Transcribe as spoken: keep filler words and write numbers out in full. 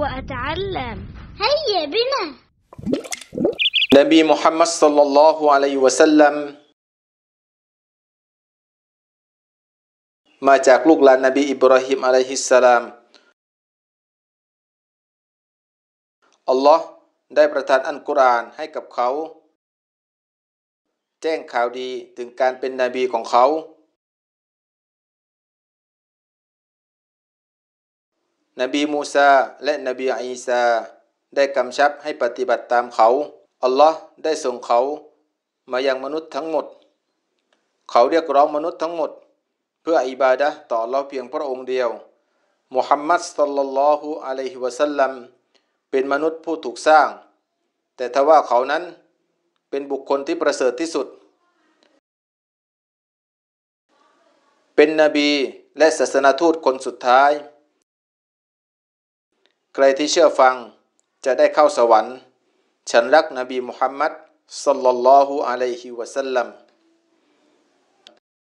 وأتعلم. هيا بنا. นบีมุฮัมมัดศ็อลลัลลอฮุอะลัยฮิวะซัลลัมมาจากลูกหลานนบีอิบราฮิมอะลัยฮิสสลามอัลลอฮ์ได้ประทานอัลกุรอานให้กับเขาแจ้งข่าวดีถึงการเป็นนบีของเขานบีมูซาและนบีอีสาได้กำชับให้ปฏิบัติตามเขาอัลลอฮ์ได้ส่งเขามายังมนุษย์ทั้งหมดเขาเรียกร้องมนุษย์ทั้งหมดเพื่ออิบาดะห์ต่ออัลลอฮ์เพียงพระองค์เดียวมุฮัมมัดศ็อลลัลลอฮุอะลัยฮิวะซัลลัมเป็นมนุษย์ผู้ถูกสร้างแต่ทว่าเขานั้นเป็นบุคคลที่ประเสริฐที่สุดเป็นนบีและศาสนทูตคนสุดท้ายใครที่เชื่อฟังจะได้เข้าสวรรค์ฉันรักนบีมุฮัมมัดศ็อลลัลลอฮุอะลัยฮิวะซัลลัม